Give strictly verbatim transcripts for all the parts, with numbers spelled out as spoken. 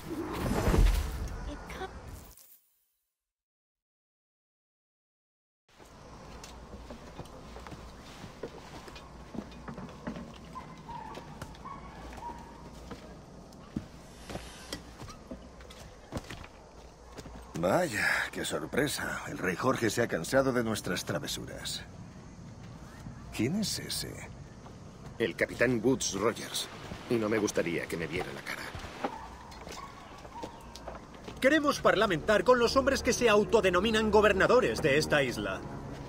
Vaya, qué sorpresa. El rey Jorge se ha cansado de nuestras travesuras. ¿Quién es ese? El capitán Woods Rogers. Y no me gustaría que me viera la cara. Queremos parlamentar con los hombres que se autodenominan gobernadores de esta isla.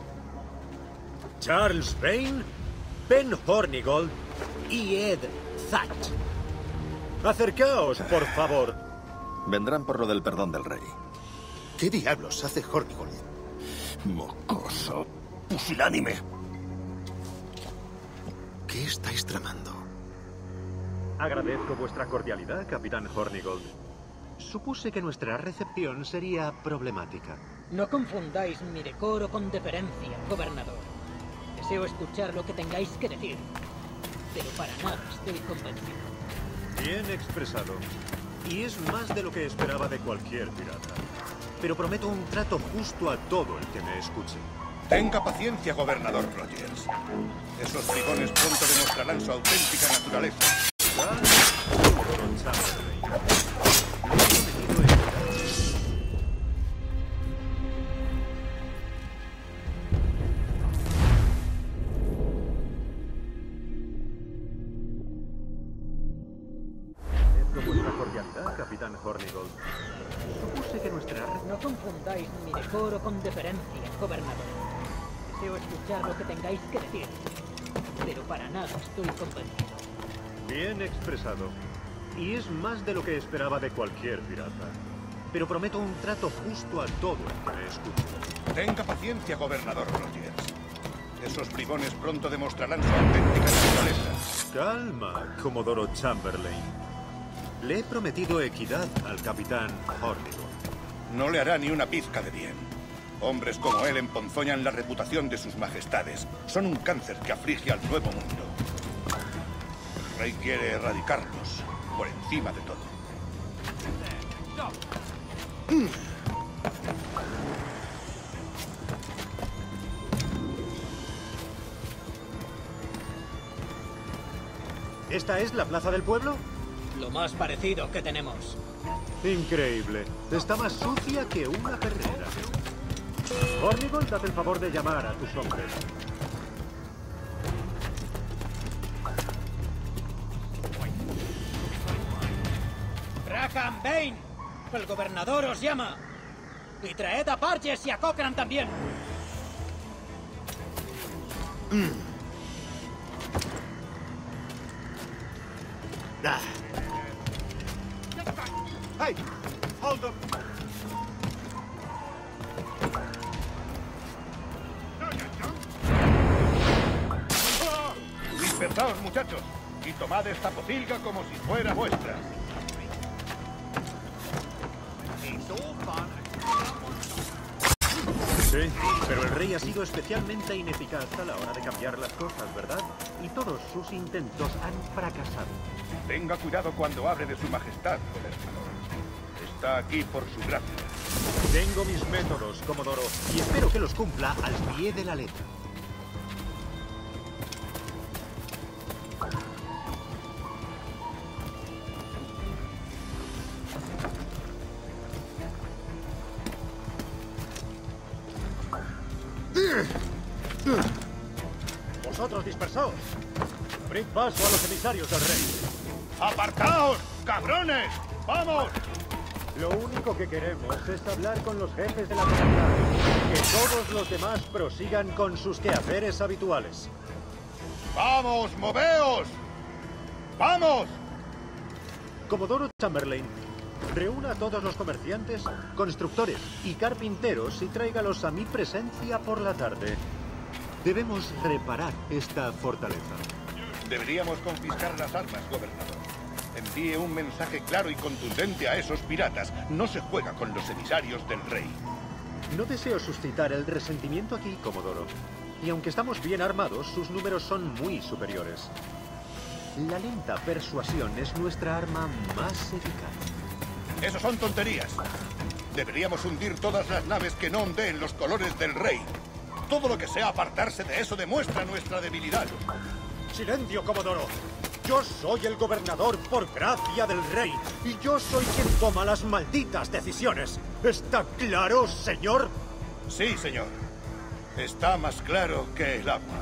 Charles Vane, Ben Hornigold y Ed Thatch. Acercaos, por favor. Vendrán por lo del perdón del rey. ¿Qué diablos hace Hornigold? Mocoso. Pusilánime. ¿Qué estáis tramando? Agradezco vuestra cordialidad, capitán Hornigold. Supuse que nuestra recepción sería problemática. No confundáis mi decoro con deferencia, gobernador. Deseo escuchar lo que tengáis que decir, pero para nada estoy convencido. Bien expresado. Y es más de lo que esperaba de cualquier pirata. Pero prometo un trato justo a todo el que me escuche. Tenga paciencia, gobernador Rogers. Esos bribones pronto demostrarán su auténtica naturaleza. Vuestra cordialidad, capitán Hornigold. Supuse que nuestra... No confundáis mi decoro con deferencia, gobernador. Deseo escuchar lo que tengáis que decir, pero para nada estoy convencido. Bien expresado. Y es más de lo que esperaba de cualquier pirata. Pero prometo un trato justo a todo el que me escuche. Tenga paciencia, gobernador Rogers. Esos bribones pronto demostrarán su auténtica naturaleza. Calma, Comodoro Chamberlain. Le he prometido equidad al capitán Hornigold. No le hará ni una pizca de bien. Hombres como él emponzoñan la reputación de sus majestades. Son un cáncer que aflige al nuevo mundo. El rey quiere erradicarlos, por encima de todo. ¿Esta es la plaza del pueblo? Lo más parecido que tenemos. Increíble. Está más sucia que una perrera. Hornigold, haz el favor de llamar a tus hombres. Rackham Vane, el gobernador os llama. Y traed a Burgess y a Cochran también. Mm. Ah. ¡Hey! ¡Hold up! Dispersaos, muchachos, y tomad esta pocilga como si fuera vuestra. Sí, pero el rey ha sido especialmente ineficaz a la hora de cambiar las cosas, ¿verdad? Y todos sus intentos han fracasado. Tenga cuidado cuando hable de su majestad, gobernador. Está aquí por su gracia. Tengo mis métodos, Comodoro, y espero que los cumpla al pie de la letra. Vosotros dispersaos. Abrid paso a los emisarios del rey. ¡Apartaos, cabrones! ¡Vamos! Lo único que queremos es hablar con los jefes de la comunidad. Que todos los demás prosigan con sus quehaceres habituales. ¡Vamos, moveos! ¡Vamos! Comodoro Chamberlain, reúna a todos los comerciantes, constructores y carpinteros y tráigalos a mi presencia por la tarde. Debemos reparar esta fortaleza. Deberíamos confiscar las armas, gobernador. Envíe un mensaje claro y contundente a esos piratas. No se juega con los emisarios del rey. No deseo suscitar el resentimiento aquí, Comodoro. Y aunque estamos bien armados, sus números son muy superiores. La lenta persuasión es nuestra arma más eficaz. Eso son tonterías. Deberíamos hundir todas las naves que no ondeen los colores del rey. Todo lo que sea apartarse de eso demuestra nuestra debilidad. Silencio, Comodoro. Yo soy el gobernador por gracia del rey. Y yo soy quien toma las malditas decisiones. ¿Está claro, señor? Sí, señor. Está más claro que el agua.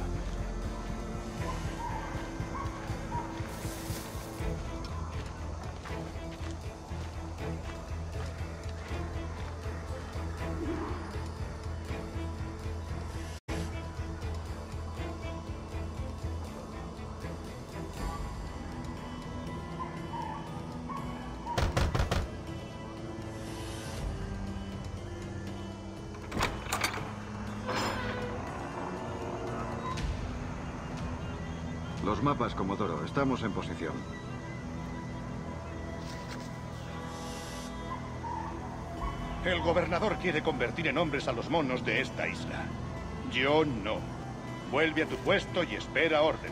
Los mapas, Comodoro. Estamos en posición. El gobernador quiere convertir en hombres a los monos de esta isla. Yo no. Vuelve a tu puesto y espera órdenes.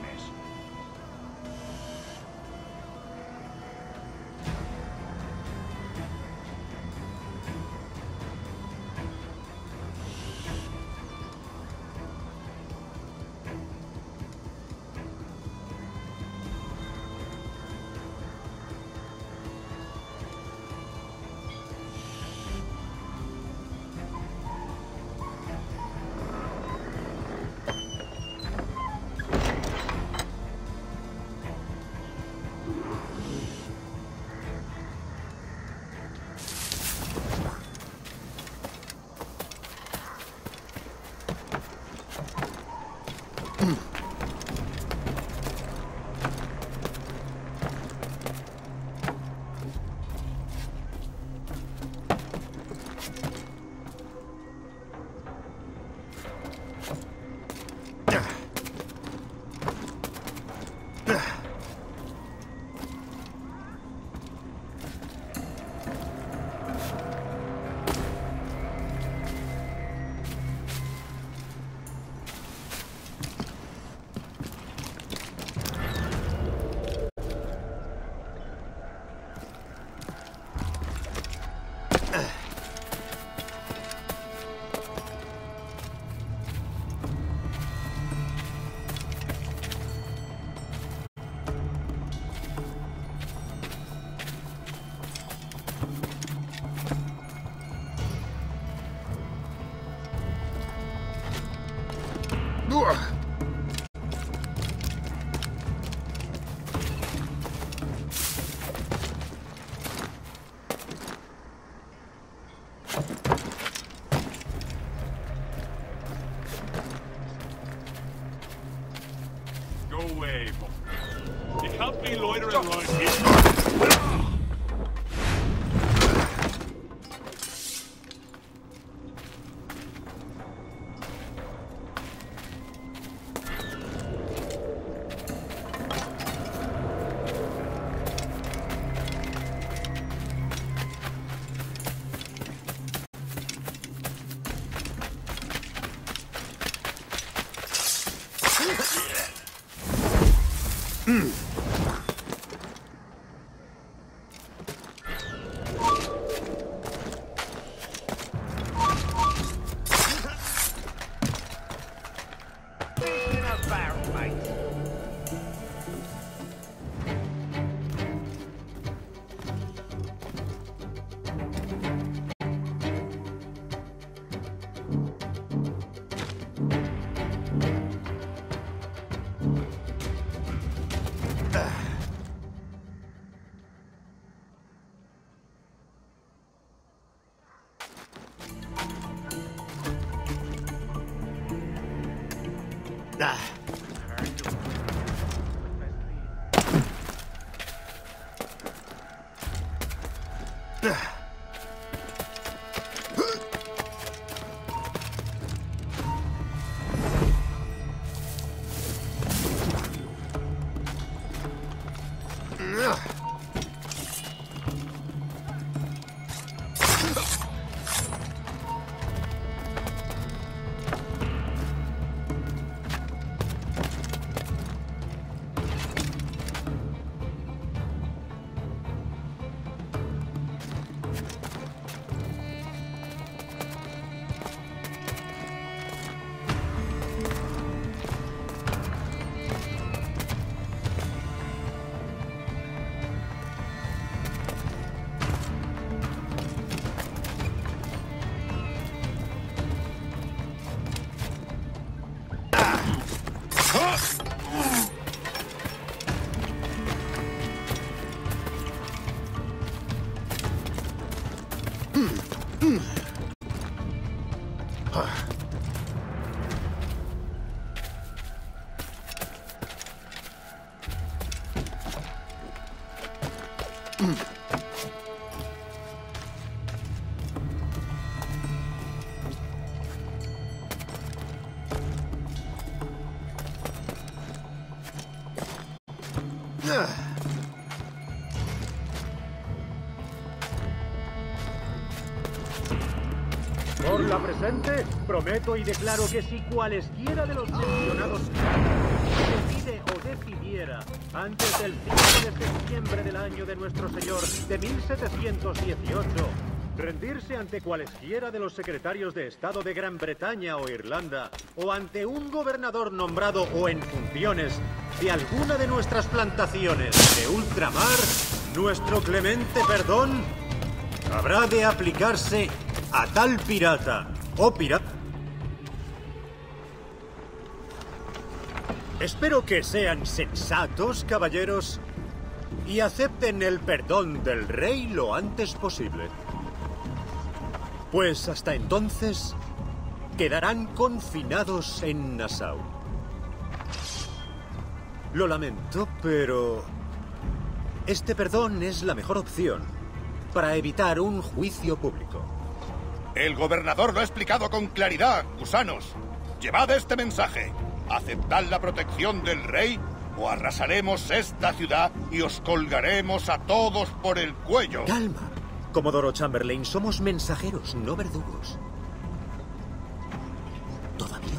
Go away. You help me loiter around here. Por la presente, prometo y declaro que si cualesquiera de los mencionados decide o decidiera antes del cinco de septiembre del año de nuestro Señor de mil setecientos dieciocho rendirse ante cualesquiera de los secretarios de Estado de Gran Bretaña o Irlanda, o ante un gobernador nombrado o en funciones de alguna de nuestras plantaciones de ultramar, nuestro clemente perdón habrá de aplicarse a tal pirata o pirata. Espero que sean sensatos, caballeros, y acepten el perdón del rey lo antes posible. Pues hasta entonces quedarán confinados en Nassau. Lo lamento, pero este perdón es la mejor opción para evitar un juicio público. El gobernador lo ha explicado con claridad, gusanos. Llevad este mensaje. Aceptad la protección del rey o arrasaremos esta ciudad y os colgaremos a todos por el cuello. Calma. Comodoro Chamberlain, somos mensajeros, no verdugos. Todavía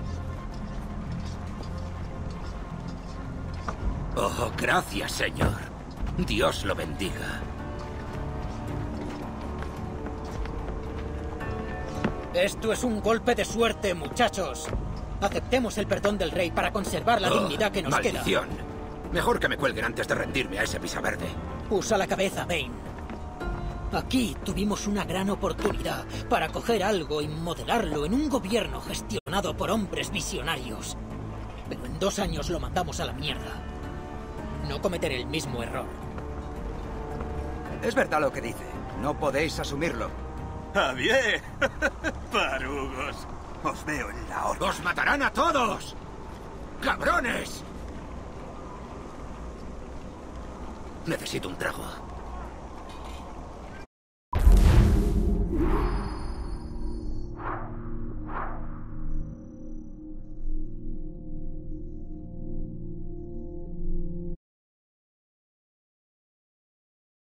no. Oh, gracias, señor. Dios lo bendiga. Esto es un golpe de suerte, muchachos. Aceptemos el perdón del rey para conservar la Oh, dignidad que nos maldición. queda. Mejor que me cuelguen antes de rendirme a ese pisaverde. Usa la cabeza, Bane. Aquí tuvimos una gran oportunidad para coger algo y modelarlo en un gobierno gestionado por hombres visionarios. Pero en dos años lo mandamos a la mierda. No cometer el mismo error. Es verdad lo que dice. No podéis asumirlo. ¡Ah, bien! Parugos. Os veo en la horca. ¡Os matarán a todos! ¡Cabrones! Necesito un trago.